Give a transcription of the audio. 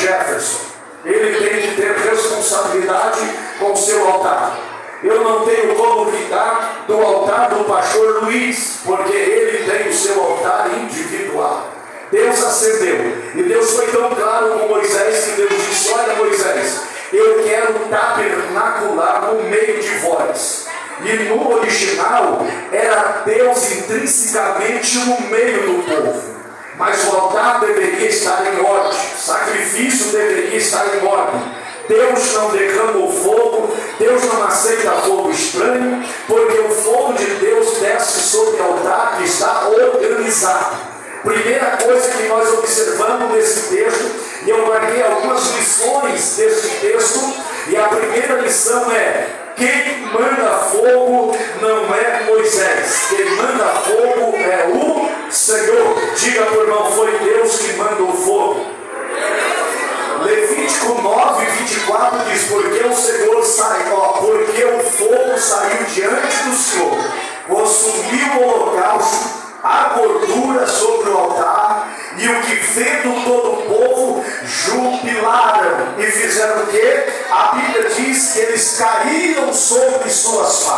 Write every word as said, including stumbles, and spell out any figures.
Jefferson. Ele tem que ter responsabilidade com o seu altar. Eu não tenho como ficar do altar do pastor Luiz, porque ele tem o seu altar individual. Deus acendeu, e Deus foi tão claro com Moisés que Deus disse: olha, Moisés, eu quero tabernacular no meio de vós. E no original era Deus intrinsecamente no meio do povo, mas o altar deveria estar em ordem, sacrifício deveria estar em ordem. Deus não derrama o fogo, Deus não aceita fogo estranho, porque o fogo de Deus desce sobre o altar que está organizado. Primeira coisa que nós observamos nesse texto, e eu marquei algumas lições desse texto, e a primeira lição é: quem manda fogo não é Moisés, quem manda fogo é o Senhor. Diga para o irmão: foi Deus que manda o fogo. Levítico nove, vinte e quatro diz: porque o Senhor saiu, ó, porque o fogo saiu diante do Senhor, consumiu o holocausto, a gordura sobre o altar, e o que vendo todo o povo jubilaram e fizeram o quê? A Bíblia diz que eles caíram sobre suas